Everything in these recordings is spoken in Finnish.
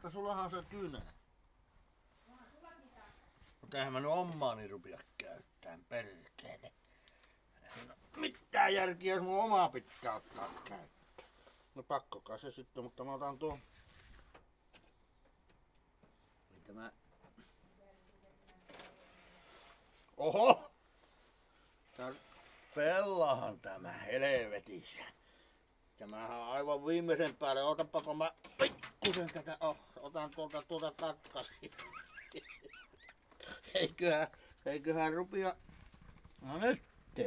mutta sullahan se kynä. Mutta eihän mä nyt omaani rupia käyttämään, perkele. No, mitään järkiä, jos mun omaa pitää ottaa käyttöön. No pakkokaa se sitten, mutta mä otan tuon. Tämä. Oho! Tää pellahan tämä helvetissä. Tämähän on aivan viimeisen päälle. Otapa kun mä pikkusen tätä otan tuolta katkasin. Eiköhän rupia. No nyt.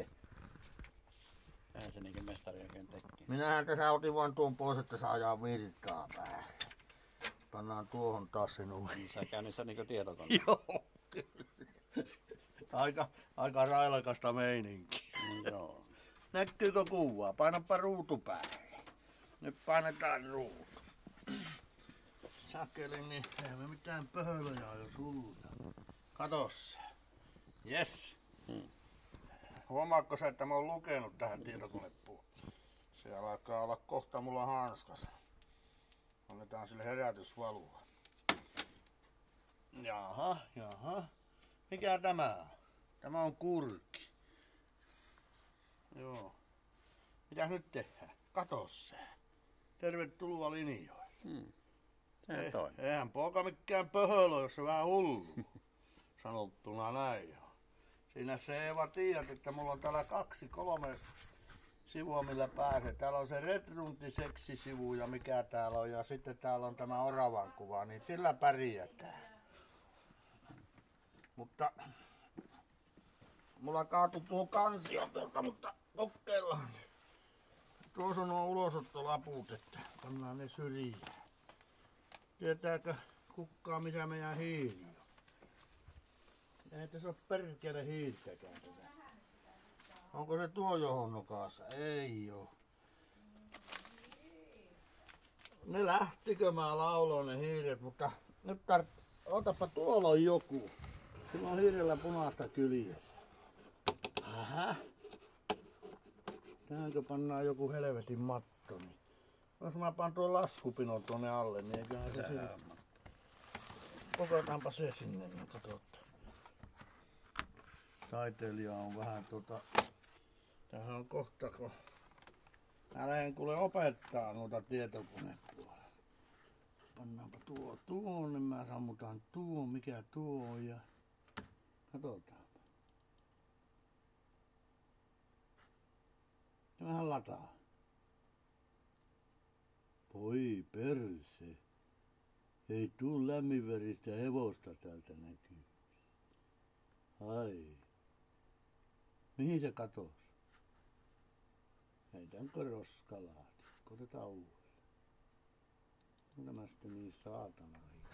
Eihän se niinkin mestari oikein tekee. Minähän tässä otin vaan tuon pois, että saadaan virtaa päälle. Pannaan tuohon taas sinun. Niin sä käynnissä niinku tietokone. Joo, kyllä. Aika railakasta meininkiä. Joo. Näkyykö kuvaa? Painapa ruutu päälle. Nyt painetaan ruutu. Sakeli, niin ei me mitään pöhölöjä jo sulla. Katos se. Jes. Huomaatko sä, että mä oon lukenut tähän tietokonepuoleen? Se alkaa olla kohta mulla hanskassa. Annetaan sille herätysvalua. Jaha. Mikä tämä on? Tämä on kurki. Joo. Mitäs nyt tehdään? Katos se. Tervetuloa linjoille. Sehän toi. Eihän poika mikään pöhölö, jos se vähän hullu. Sanottuna näin jo. Siinä se Eeva tiedät, että mulla on täällä 2-3 sivua millä pääsee. Täällä on se Redrunti seksisivu ja mikä täällä on. Ja sitten täällä on tämä oravan kuva, niin sillä pärjätään. Mutta mulla kaatui tuo kansio tuolta, mutta kokeillaan. Tuossa on nuo ulosottolaput, että pannaan ne syrjään. Tietääkö kukaan missä meidän hiiri on? Ei tässä ole perkele hiirtäkään tätä. Onko se tuo johon nokassa? Ei oo. Ne lähtikö mä lauloin ne hiiret, mutta nyt otapa tuolla on joku. Sillä on hiirellä punaista kyljessä. Aha. Tähänkö pannaan joku helvetin matto, niin jos mä panen tuon laskupinon tuonne alle, niin eiköhän se siitä. Kokootaanpa se sinne, niin katsotaan. Taiteilija on vähän tähän on kohta, kun mä lähden kuule opettaa noita tietokonepuolella. Pannaanpa tuonne, mä sammutan tuon, mikä tuo on ja katsotaan. Ja vähän lataa. Voi perse. Ei tuu lämminveristä hevosta täältä näkyy. Ai. Mihin se katos? Heitänkö roskalaatikko? Otetaan uudelleen. On tämä sitten niin saatana